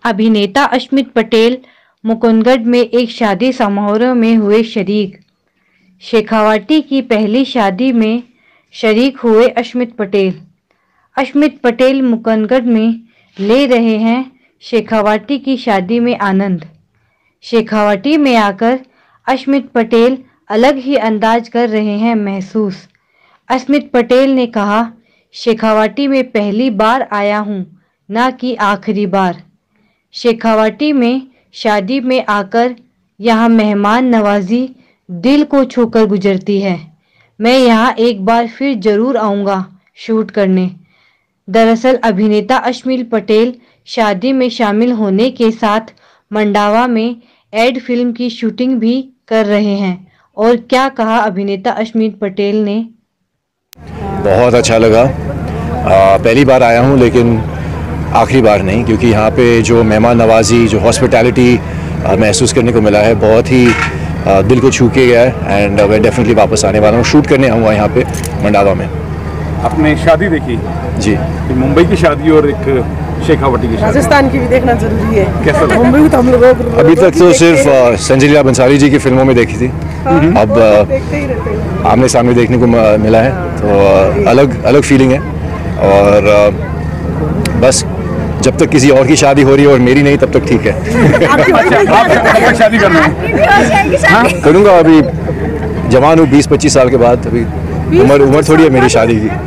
अभिनेता अश्मित पटेल मुकुंदगढ़ में एक शादी समारोह में हुए शरीक। शेखावाटी की पहली शादी में शरीक हुए अश्मित पटेल। अश्मित पटेल मुकुंदगढ़ में ले रहे हैं शेखावाटी की शादी में आनंद। शेखावाटी में आकर अश्मित पटेल अलग ही अंदाज कर रहे हैं महसूस। अश्मित पटेल ने कहा, शेखावाटी में पहली बार आया हूं, ना कि आखिरी बार। शेखावाटी में शादी में आकर यहाँ मेहमान नवाजी दिल को छूकर गुजरती है। मैं यहाँ एक बार फिर जरूर आऊँगा शूट करने। दरअसल अभिनेता अश्मित पटेल शादी में शामिल होने के साथ मंडावा में एड फिल्म की शूटिंग भी कर रहे हैं। और क्या कहा अभिनेता अश्मित पटेल ने। बहुत अच्छा लगा। पहली बार आया हूँ लेकिन आखिरी बार नहीं, क्योंकि यहाँ पे जो मेहमान नवाजी, जो हॉस्पिटैलिटी महसूस करने को मिला है, बहुत ही दिल को छू के गया है। एंड मैं डेफिनेटली वापस आने वाला हूँ, शूट करने आऊँगा यहाँ पे मंडावा में। आपने शादी देखी जी? मुंबई की शादी और एक शेखावाटी की शादी। राजस्थान की भी देखना जरूरी है। कैसा लगा? मुंबई तो हम लोग अभी तक तो सिर्फ संजय लीला बंसाली जी की फिल्मों में देखी थी। अब आमने सामने देखने को मिला है, तो अलग फीलिंग है। और बस जब तक किसी और की शादी हो रही है और मेरी नहीं, तब तक ठीक है। आप शादी करना है? करूँगा। अभी जवान हूँ, 20-25 साल के बाद। अभी उम्र थोड़ी है मेरी शादी की।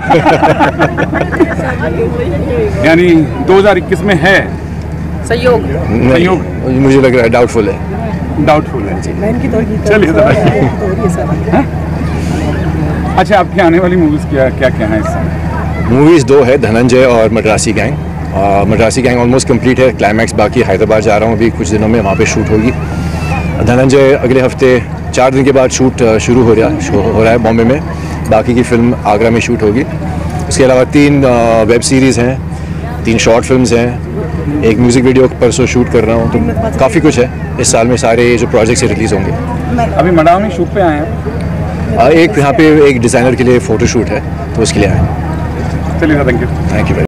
यानी 2021 में है सहयोग। मुझे लग रहा है डाउटफुल है। डाउटफुल है। चलिए अच्छा, आपकी आने वाली मूवीज क्या है इस समय? मूवीज़ 2 है, धनंजय और Madrasi gang. Madrasi gang almost complete है, क्लाइमैक्स बाकी। हैदराबाद जा रहा हूँ अभी कुछ दिनों में, वहाँ पे शूट होगी। धनंजय अगले हफ्ते 4 दिन के बाद शूट शुरू हो रहा है बॉम्बे में। बाकी की फिल्म आगरा में शूट होगी। उसके अलावा 3 वेब सीरीज़ हैं, 3 शॉर्ट फिल्म्स हैं, एक म्यूज़िक वीडियो परसों शूट कर रहा हूँ। तो काफ़ी कुछ है इस साल में, सारे जो प्रोजेक्ट्स रिलीज़ होंगे। अभी मंडावा में शूट पे आए हैं? एक यहाँ पे एक डिज़ाइनर के लिए फ़ोटो शूट है, तो उसके लिए आए हैं। चलिए, थैंक यू। Thank you.